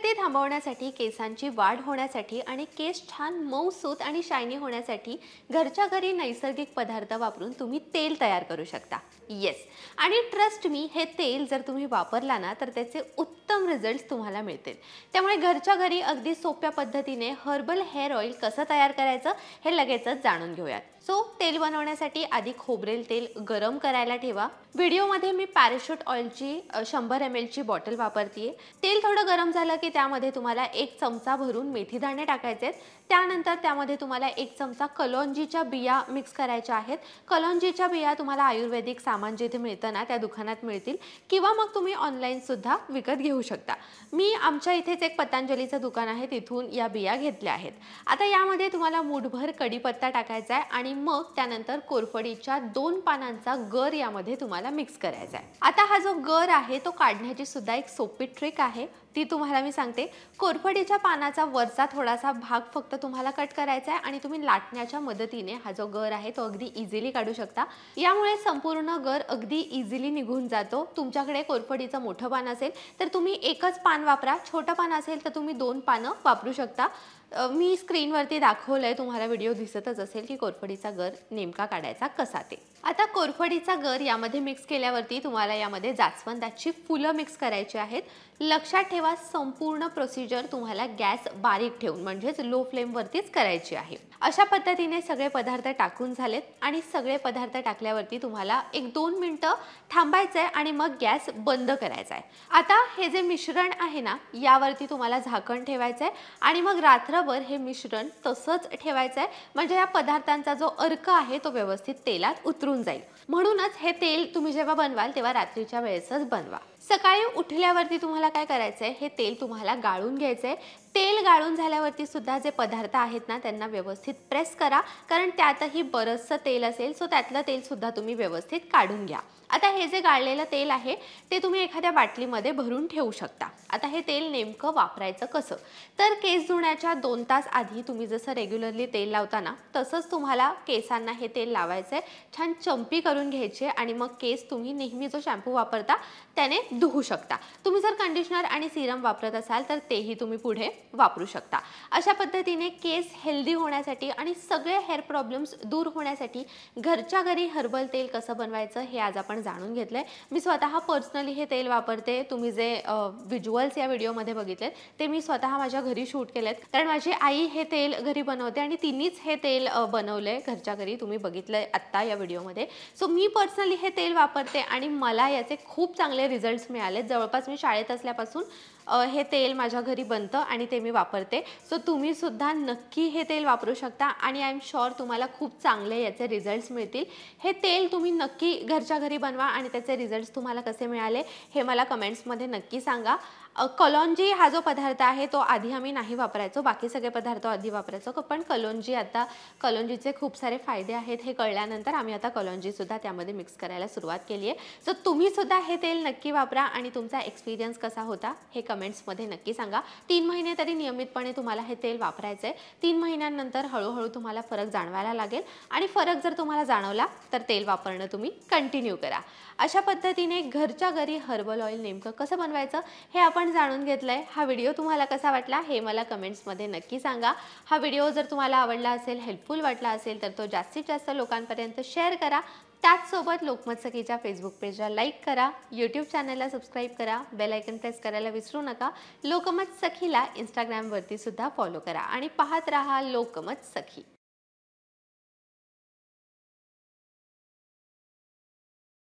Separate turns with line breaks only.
गळती थांबवण्यासाठी, केसांची वाढ होण्यासाठी आणि केस छान मऊसूत आणि शायनी होण्यासाठी घरच्या घरी नैसर्गिक पदार्थ वापरून तुम्ही तेल तयार करू शकता। येस, आणि ट्रस्ट मी, हे तेल जर तुम्ही वापरला ना तर त्याचे उत्तम रिझल्ट्स तुम्हाला मिळतील। त्यामुळे घरच्या घरी अगदी सोप्या पद्धतीने हर्बल हेअर ऑइल कसं तयार करायचं हे लगेचच जाणून घेऊयात। सो तेल बनवण्यासाठी आधी खोबरेल तेल गरम करायला ठेवा। व्हिडिओमध्ये मी पॅराशूट ऑइलची 100 ml ची बॉटल वापरतीये। तेल थोडं गरम झालं की त्यामध्ये तुम्हाला 1 चमचा भरून मेथी दाणे टाकायचे आहेत। त्यानंतर त्यामध्ये तुम्हाला 1 चमचा कलौंजीच्या बिया मिक्स करायच्या आहेत। कलौंजीच्या बिया तुम्हाला आयुर्वेदिक सामान जिथे मिळतं ना त्या दुकानात मिळतील किंवा मग तुम्ही ऑनलाईन सुद्धा विकत घेऊ शकता। मी आमच्या इथेच एक पतंजलीचं दुकान आहे तिथून या बिया घेतल्या आहेत। आता यामध्ये तुम्हाला मूठभर कढीपत्ता टाकायचा आहे आणि मग त्यानंतर कोरफडीच्या 2 पानांचा गर यामध्ये तुम्हाला मिक्स करायचा आहे। आता हा जो गर आहे तो काढण्याची सुद्धा एक सोपी ट्रिक आहे, ती तुम्हाला मी सांगते। कोरफडीच्या पानाचा वरचा थोडासा भाग फक्त तुम्हाला कट करायचा आहे आणि तुम्ही लाटण्याच्या मदतीने हा जो गर आहे तो अगदी इझिली काढू शकता। यामुळे संपूर्ण गर अगदी इझिली निघून जातो। तुमच्याकडे कोरफडीचं मोठं पान असेल तर तुम्ही एकच पान वापरा, छोटं पान असेल तर तुम्ही 2 पानं वापरू शकता। मी स्क्रीनवरती दाखवलंय, तुम्हाला व्हिडिओ दिसतच असेल की कोरफडीचा गर नेमका काढायचा कसा ते। आता कोरफडीचा गर यामध्ये मिक्स केल्यावरती तुम्हाला यामध्ये जास्वंदाची फुलं मिक्स करायची आहेत। लक्षात ठेवा, संपूर्ण प्रोसिजर तुम्हाला गॅस बारीक ठेवून म्हणजेच लो फ्लेम वरतीच करायची आहे। अशा पद्धतीने सगळे पदार्थ टाकून झालेत आणि सगळे पदार्थ टाकल्यावरती तुम्हाला 1-2 मिनिटं थांबायचंय आणि मग गॅस बंद करायचा आहे। आता हे जे मिश्रण आहे ना यावरती तुम्हाला झाकण ठेवायचंय आणि मग रात्रभर हे मिश्रण तसंच ठेवायचंय, म्हणजे या पदार्थांचा जो अर्क आहे तो व्यवस्थित तेलात उतरून जाईल। म्हणूनच हे तेल तुम्ही जेव्हा बनवाल तेव्हा रात्रीच्या वेळेसच बनवा। सकाळी उठल्यावरती तुम्हाला काय करायचंय, हे तेल तुम्हाला गाळून घ्यायचंय। तेल गाळून झाल्यावरती सुद्धा जे पदार्थ आहेत ना त्यांना व्यवस्थित प्रेस करा, कारण त्यातही बरचसं तेल असेल, सो त्यातलं तेल सुद्धा तुम्ही व्यवस्थित काढून घ्या। आता हे जे गाळलेलं तेल आहे ते तुम्ही एखाद्या बाटलीमध्ये भरून ठेवू शकता। आता हे तेल नेमकं वापरायचं कसं, तर केस धुण्याच्या 2 तास आधी तुम्ही जसं रेग्युलरली तेल लावता ना तसंच तुम्हाला केसांना हे तेल लावायचंय। छान चंपी करून घ्यायचे आणि मग केस तुम्ही नेहमी जो शॅम्पू वापरता त्याने धुवू शकता। तुम्ही जर कंडिशनर आणि सीरम वापरत असाल तर तेही तुम्ही पुढे वापरू शकता। अशा पद्धतीने केस हेल्दी होण्यासाठी आणि सगळे हेअर प्रॉब्लेम्स दूर होण्यासाठी घरच्या घरी हर्बल तेल कसं बनवायचं हे आज आपण जाणून घेतलंय। मी स्वतः पर्सनली हे तेल वापरते। तुम्ही जे व्हिज्युअल्स या व्हिडिओमध्ये बघितलेत ते मी स्वतः माझ्या घरी शूट केलेत, कारण माझी आई हे तेल घरी बनवते आणि तिनीच हे तेल बनवलंय घरच्या घरी, तुम्ही बघितलंय आत्ता या व्हिडिओमध्ये। सो मी पर्सनली हे तेल वापरते आणि मला याचे खूप चांगले रिझल्ट्स मिळाले। जवळपास मी शाळेत असल्यापासून हे तेल माझ्या घरी बनतं आणि ते मी वापरते। सो तुम्ही सुद्धा नक्की हे तेल वापरू शकता आणि आय एम शुअर तुम्हाला खूप चांगले याचे रिझल्ट्स मिळतील। हे तेल तुम्ही नक्की घरच्या घरी बनवा आणि त्याचे रिझल्ट्स तुम्हाला कसे मिळाले हे मला कमेंट्समध्ये नक्की सांगा। कलौंजी हा जो पदार्थ आहे तो आधी आम्ही नाही वापरायचो, बाकी सगळे पदार्थ आधी वापरायचो, पण कलौंजीचे खूप सारे फायदे आहेत हे कळल्यानंतर आम्ही आता कलौंजी सुद्धा त्यामध्ये मिक्स करायला सुरुवात केली आहे। सो तुम्ही सुद्धा हे तेल नक्की वापरा आणि तुमचा एक्सपिरियन्स कसा होता हे कमेंट्समध्ये नक्की सांगा। 3 महिने तरी नियमितपणे तुम्हाला हे तेल वापरायचंय। 3 महिन्यांनंतर हळूहळू तुम्हाला फरक जाणवायला लागेल आणि फरक जर तुम्हाला जाणवला तर तेल वापरणं तुम्ही कंटिन्यू करा। अशा पद्धतीने घरच्या घरी हर्बल ऑइल नेमकं कसं बनवायचं हे आपण जाणून घेतलंय। हा व्हिडिओ तुम्हाला कसा वाटला हे मला कमेंट्समध्ये नक्की सांगा। हा व्हिडिओ जर तुम्हाला आवडला असेल, हेल्पफुल वाटला असेल तर तो जास्तीत जास्त लोकांपर्यंत शेअर करा। त्याचसोबत लोकमत सखीच्या फेसबुक पेजला लाईक करा, यूट्यूब चॅनलला सबस्क्राईब करा, बेल आयकन प्रेस करायला विसरू नका। लोकमत सखीला इंस्टाग्रामवरती सुद्धा फॉलो करा आणि पाहत रहा लोकमत सखी।